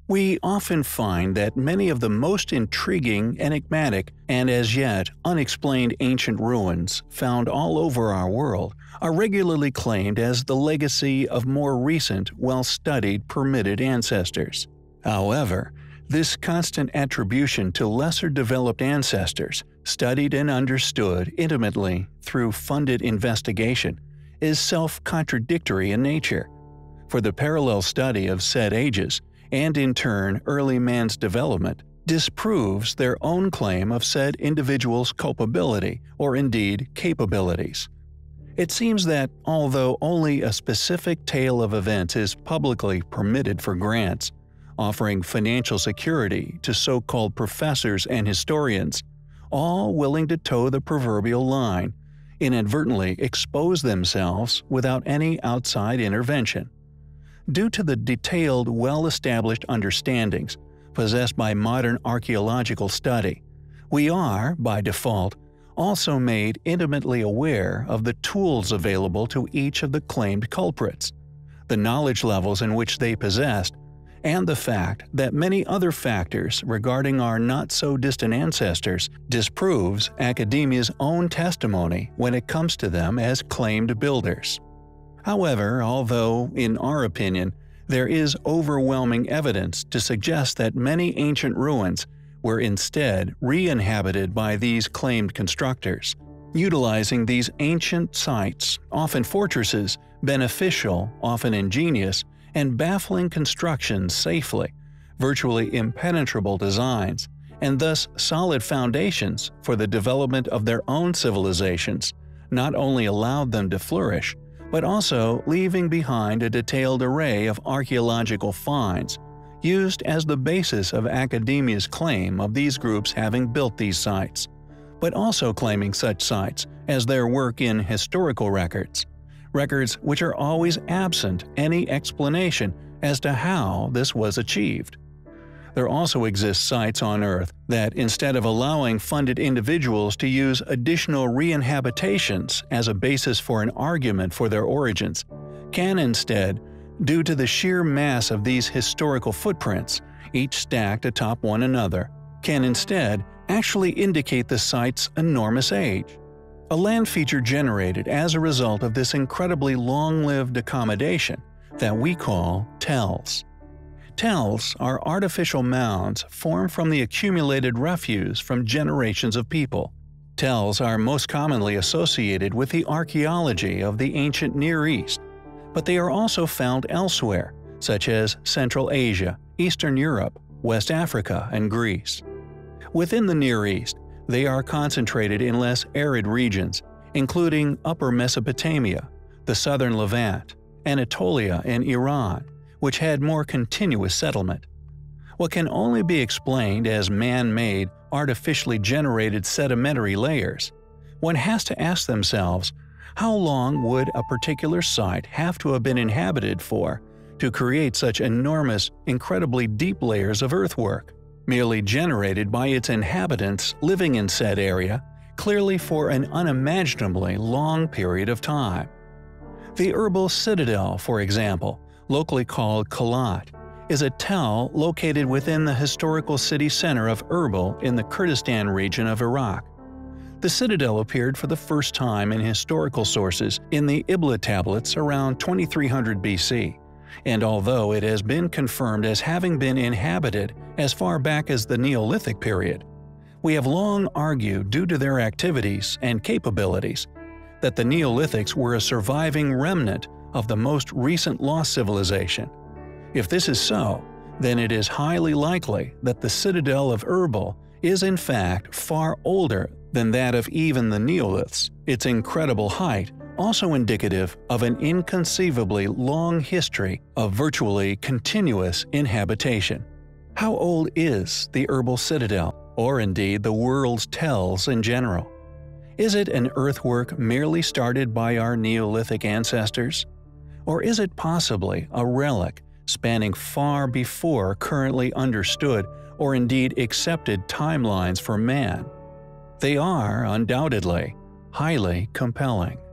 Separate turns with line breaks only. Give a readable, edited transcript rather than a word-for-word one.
We often find that many of the most intriguing, enigmatic, and as yet unexplained ancient ruins found all over our world are regularly claimed as the legacy of more recent, well-studied, permitted ancestors. However, this constant attribution to lesser-developed ancestors, studied and understood intimately through funded investigation, is self-contradictory in nature. For the parallel study of said ages, and in turn early man's development, disproves their own claim of said individual's culpability or indeed capabilities. It seems that although only a specific tale of events is publicly permitted for grants, offering financial security to so-called professors and historians, all willing to toe the proverbial line, inadvertently expose themselves without any outside intervention. Due to the detailed, well-established understandings possessed by modern archaeological study, we are, by default, also made intimately aware of the tools available to each of the claimed culprits, the knowledge levels in which they possessed, and the fact that many other factors regarding our not-so-distant ancestors disproves academia's own testimony when it comes to them as claimed builders. However, although, in our opinion, there is overwhelming evidence to suggest that many ancient ruins were instead re-inhabited by these claimed constructors, utilizing these ancient sites, often fortresses, beneficial, often ingenious, and baffling constructions safely, virtually impenetrable designs, and thus solid foundations for the development of their own civilizations, not only allowed them to flourish, but also leaving behind a detailed array of archaeological finds, used as the basis of academia's claim of these groups having built these sites, but also claiming such sites as their work in historical records which are always absent any explanation as to how this was achieved. There also exist sites on Earth that, instead of allowing funded individuals to use additional re-inhabitations as a basis for an argument for their origins, can instead, due to the sheer mass of these historical footprints, each stacked atop one another, can instead actually indicate the site's enormous age. A land feature generated as a result of this incredibly long-lived accommodation that we call tells. Tells are artificial mounds formed from the accumulated refuse from generations of people. Tells are most commonly associated with the archaeology of the ancient Near East, but they are also found elsewhere, such as Central Asia, Eastern Europe, West Africa, and Greece. Within the Near East, they are concentrated in less arid regions, including Upper Mesopotamia, the southern Levant, Anatolia, and Iran, which had more continuous settlement. What can only be explained as man-made, artificially generated sedimentary layers, one has to ask themselves, how long would a particular site have to have been inhabited for to create such enormous, incredibly deep layers of earthwork, merely generated by its inhabitants living in said area, clearly for an unimaginably long period of time? The Erbil Citadel, for example, locally called Kalat, is a tell located within the historical city center of Erbil in the Kurdistan region of Iraq. The citadel appeared for the first time in historical sources in the Ibla tablets around 2300 BC, and although it has been confirmed as having been inhabited as far back as the Neolithic period, we have long argued due to their activities and capabilities that the Neolithics were a surviving remnant of the most recent lost civilization. If this is so, then it is highly likely that the citadel of Erbil is in fact far older than that of even the Neoliths, its incredible height also indicative of an inconceivably long history of virtually continuous inhabitation. How old is the Erbil Citadel, or indeed the world's tells in general? Is it an earthwork merely started by our Neolithic ancestors? Or is it possibly a relic spanning far before currently understood or indeed accepted timelines for man? They are, undoubtedly, highly compelling.